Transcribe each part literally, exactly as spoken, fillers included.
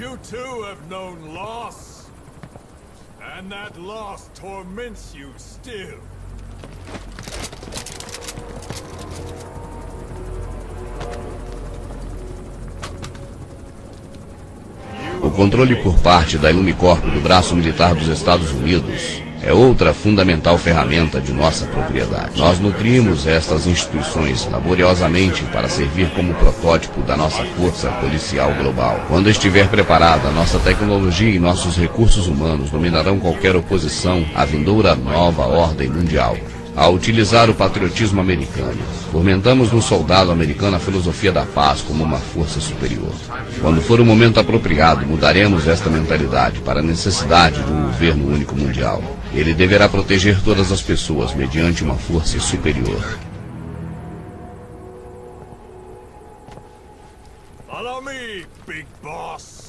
You too have known loss, and that loss torments you still. O controle por parte da Illumicorp do braço militar dos Estados Unidos é outra fundamental ferramenta de nossa propriedade. Nós nutrimos estas instituições laboriosamente para servir como protótipo da nossa força policial global. Quando estiver preparada, nossa tecnologia e nossos recursos humanos dominarão qualquer oposição à vindoura nova ordem mundial. Ao utilizar o patriotismo americano, fomentamos no soldado americano a filosofia da paz como uma força superior. Quando for o momento apropriado, mudaremos esta mentalidade para a necessidade de um governo único mundial. Ele deverá proteger todas as pessoas mediante uma força superior. Follow me, big boss.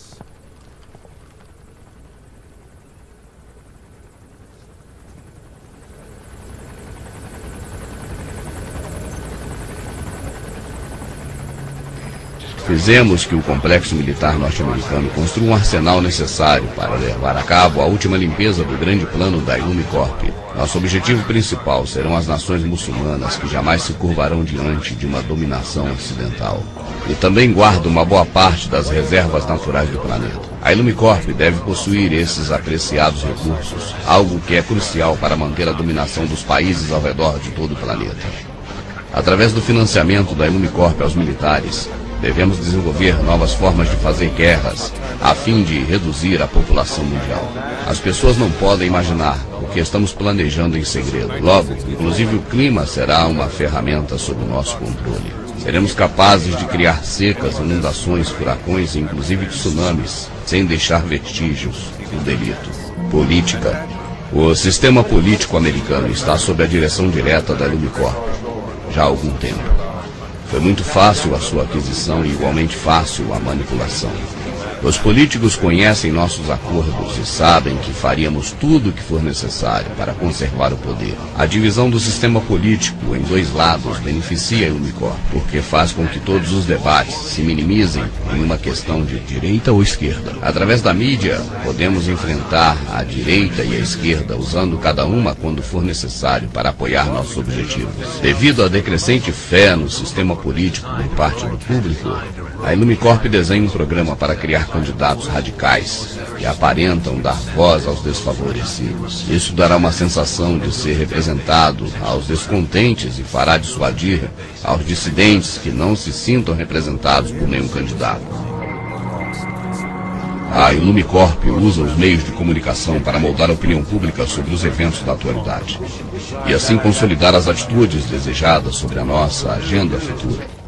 Fizemos que o complexo militar norte-americano construa um arsenal necessário para levar a cabo a última limpeza do grande plano da Illumicorp. Nosso objetivo principal serão as nações muçulmanas que jamais se curvarão diante de uma dominação ocidental. E também guarda uma boa parte das reservas naturais do planeta. A Illumicorp deve possuir esses apreciados recursos, algo que é crucial para manter a dominação dos países ao redor de todo o planeta. Através do financiamento da Illumicorp aos militares, devemos desenvolver novas formas de fazer guerras, a fim de reduzir a população mundial. As pessoas não podem imaginar o que estamos planejando em segredo. Logo, inclusive o clima será uma ferramenta sob nosso controle. Seremos capazes de criar secas, inundações, furacões e inclusive tsunamis, sem deixar vestígios do delito. Política. O sistema político americano está sob a direção direta da Illumicorp já há algum tempo. Foi muito fácil a sua aquisição e igualmente fácil a manipulação. Os políticos conhecem nossos acordos e sabem que faríamos tudo o que for necessário para conservar o poder. A divisão do sistema político em dois lados beneficia a Illumicorp, porque faz com que todos os debates se minimizem em uma questão de direita ou esquerda. Através da mídia, podemos enfrentar a direita e a esquerda, usando cada uma quando for necessário para apoiar nossos objetivos. Devido à decrescente fé no sistema político por parte do público, a Illumicorp desenha um programa para criar candidatos radicais que aparentam dar voz aos desfavorecidos. Isso dará uma sensação de ser representado aos descontentes e fará dissuadir aos dissidentes que não se sintam representados por nenhum candidato. A Illumicorp usa os meios de comunicação para moldar a opinião pública sobre os eventos da atualidade e assim consolidar as atitudes desejadas sobre a nossa agenda futura.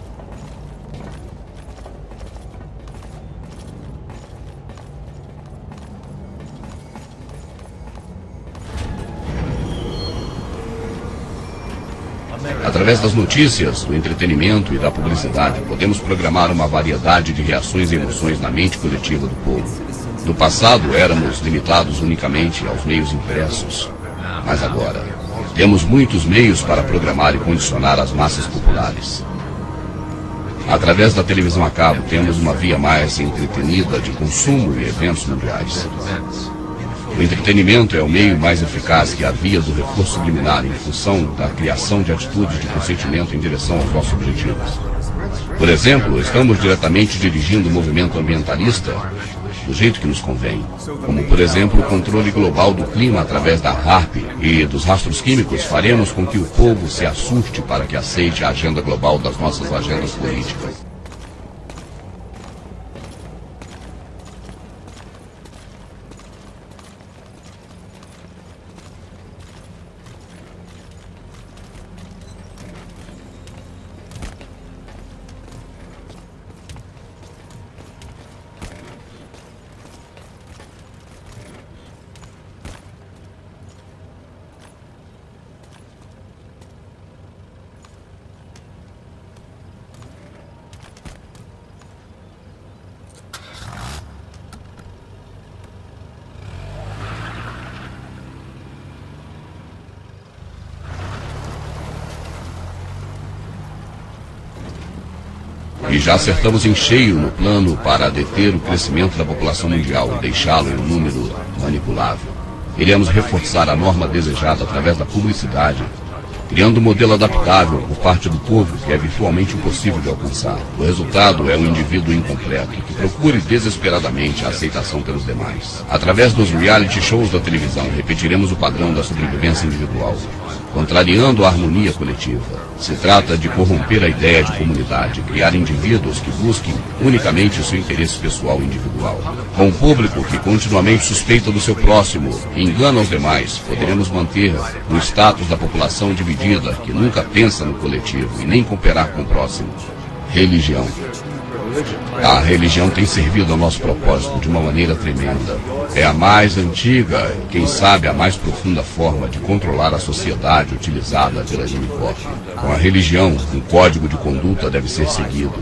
Através das notícias, do entretenimento e da publicidade, podemos programar uma variedade de reações e emoções na mente coletiva do povo. No passado, éramos limitados unicamente aos meios impressos, mas agora, temos muitos meios para programar e condicionar as massas populares. Através da televisão a cabo, temos uma via mais entretenida de consumo e eventos mundiais. O entretenimento é o meio mais eficaz que a via do reforço subliminar em função da criação de atitudes de consentimento em direção aos nossos objetivos. Por exemplo, estamos diretamente dirigindo o movimento ambientalista do jeito que nos convém, como, por exemplo, o controle global do clima através da HAARP e dos rastros químicos. Faremos com que o povo se assuste para que aceite a agenda global das nossas agendas políticas. E já acertamos em cheio no plano para deter o crescimento da população mundial e deixá-lo em um número manipulável. Iremos reforçar a norma desejada através da publicidade, criando um modelo adaptável por parte do povo que é virtualmente impossível de alcançar. O resultado é um indivíduo incompleto que procure desesperadamente a aceitação pelos demais. Através dos reality shows da televisão, repetiremos o padrão da sobrevivência individual, contrariando a harmonia coletiva. Se trata de corromper a ideia de comunidade, criar indivíduos que busquem unicamente o seu interesse pessoal e individual. Com um público que continuamente suspeita do seu próximo e engana os demais, poderemos manter o status da população dividida, que nunca pensa no coletivo e nem cooperar com o próximo. Religião. A religião tem servido ao nosso propósito de uma maneira tremenda. É a mais antiga e, quem sabe, a mais profunda forma de controlar a sociedade utilizada pela Unicor. Com a religião, um código de conduta deve ser seguido.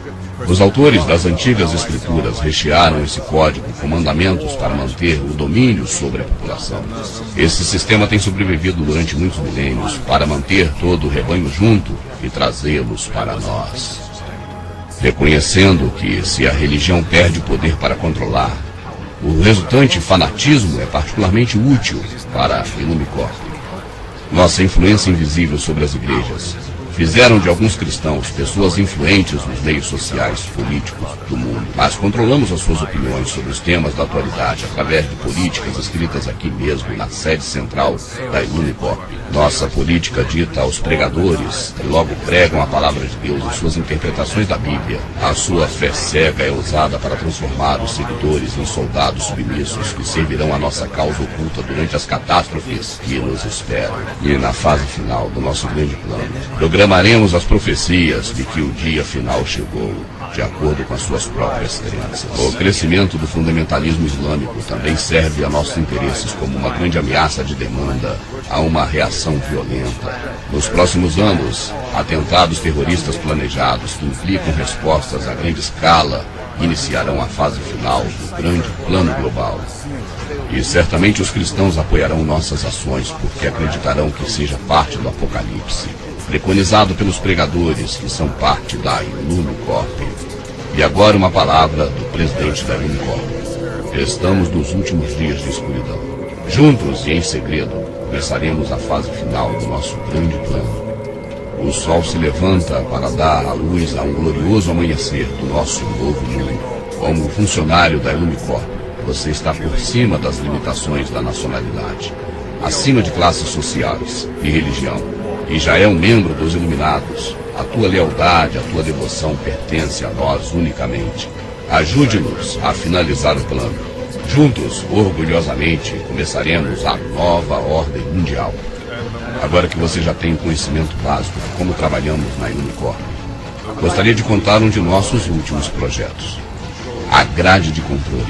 Os autores das antigas escrituras rechearam esse código com mandamentos para manter o domínio sobre a população. Esse sistema tem sobrevivido durante muitos milênios para manter todo o rebanho junto e trazê-los para nós. Reconhecendo que, se a religião perde o poder para controlar, o resultante fanatismo é particularmente útil para a Illumicorp. Nossa influência invisível sobre as igrejas fizeram de alguns cristãos pessoas influentes nos meios sociais e políticos do mundo, mas controlamos as suas opiniões sobre os temas da atualidade através de políticas escritas aqui mesmo, na sede central da Illumicorp. Nossa política dita aos pregadores, que logo pregam a palavra de Deus em suas interpretações da Bíblia. A sua fé cega é usada para transformar os seguidores em soldados submissos que servirão a nossa causa oculta durante as catástrofes que nos esperam. E na fase final do nosso grande plano, programaremos as profecias de que o dia final chegou, de acordo com as suas próprias crenças. O crescimento do fundamentalismo islâmico também serve a nossos interesses como uma grande ameaça de demanda a uma reação violenta. Nos próximos anos, atentados terroristas planejados que implicam respostas a grande escala iniciarão a fase final do grande plano global. E certamente os cristãos apoiarão nossas ações porque acreditarão que seja parte do apocalipse, preconizado pelos pregadores que são parte da Illumicorp. E agora uma palavra do presidente da Illumicorp. Estamos nos últimos dias de escuridão. Juntos e em segredo, começaremos a fase final do nosso grande plano. O sol se levanta para dar a luz a um glorioso amanhecer do nosso novo mundo. Como funcionário da Illumicorp, você está por cima das limitações da nacionalidade, acima de classes sociais e religião, e já é um membro dos Iluminados. A tua lealdade, a tua devoção pertence a nós unicamente. Ajude-nos a finalizar o plano. Juntos, orgulhosamente, começaremos a nova ordem mundial. Agora que você já tem conhecimento básico de como trabalhamos na Illumicorp, gostaria de contar um de nossos últimos projetos: a grade de controle.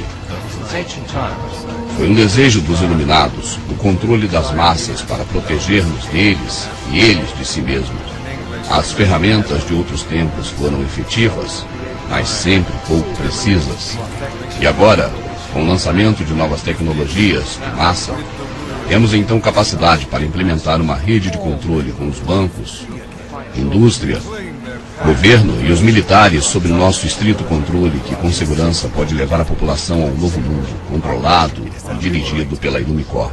Foi um desejo dos Iluminados o controle das massas para protegermos deles e eles de si mesmos. As ferramentas de outros tempos foram efetivas, mas sempre pouco precisas. E agora, com o lançamento de novas tecnologias de massa, temos então capacidade para implementar uma rede de controle com os bancos, indústria, governo e os militares sob nosso estrito controle, que com segurança pode levar a população a um novo mundo, controlado e dirigido pela Illumicorp.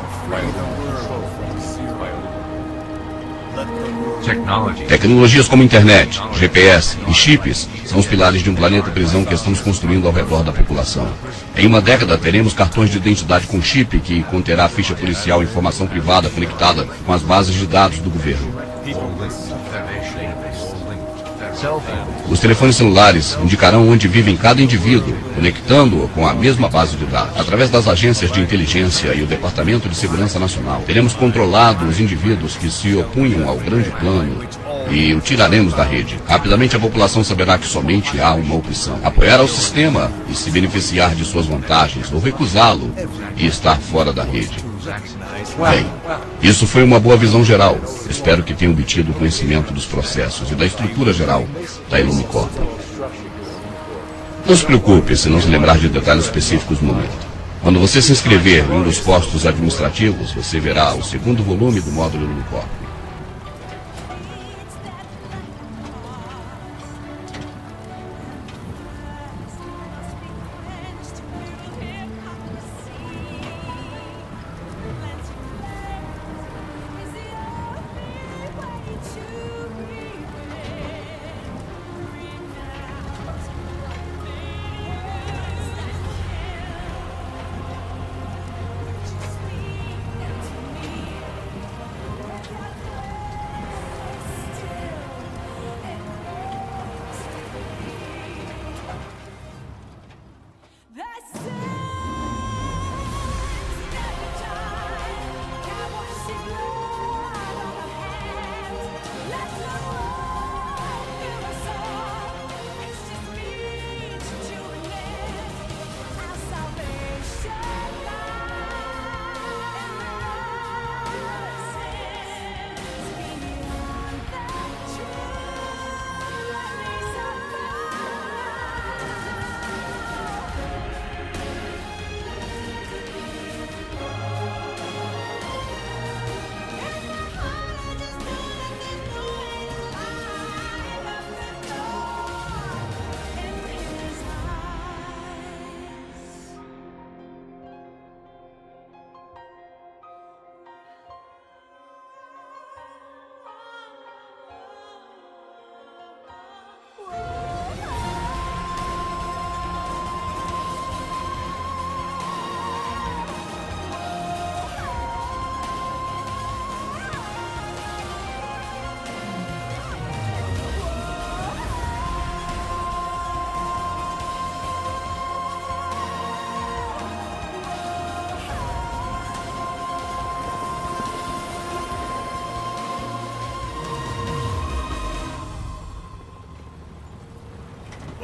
Tecnologias como internet, G P S e chips são os pilares de um planeta prisão que estamos construindo ao redor da população. Em uma década teremos cartões de identidade com chip que conterá ficha policial e informação privada conectada com as bases de dados do governo. Os telefones celulares indicarão onde vive cada indivíduo, conectando-o com a mesma base de dados. Através das agências de inteligência e o Departamento de Segurança Nacional, teremos controlado os indivíduos que se opunham ao grande plano e o tiraremos da rede. Rapidamente a população saberá que somente há uma opção: apoiar ao sistema e se beneficiar de suas vantagens, ou recusá-lo e estar fora da rede. Bem, isso foi uma boa visão geral. Espero que tenha obtido conhecimento dos processos e da estrutura geral da Illumicorp. Não se preocupe se não se lembrar de detalhes específicos no momento. Quando você se inscrever em um dos postos administrativos, você verá o segundo volume do módulo Illumicorp.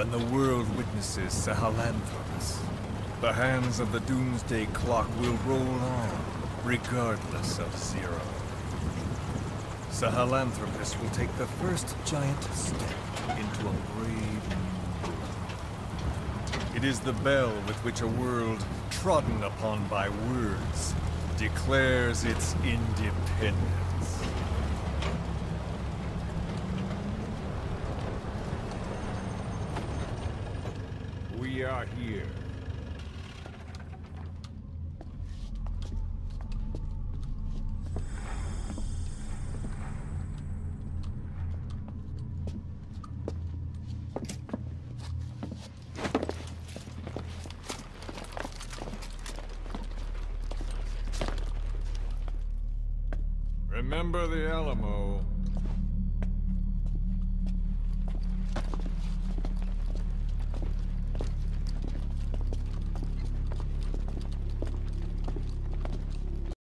and the world witnesses Sahelanthropus. The hands of the Doomsday Clock will roll on, regardless of Zero. Sahelanthropus will take the first giant step into a brave new world. It is the bell with which a world trodden upon by words declares its independence. We are here. Remember the Alamo.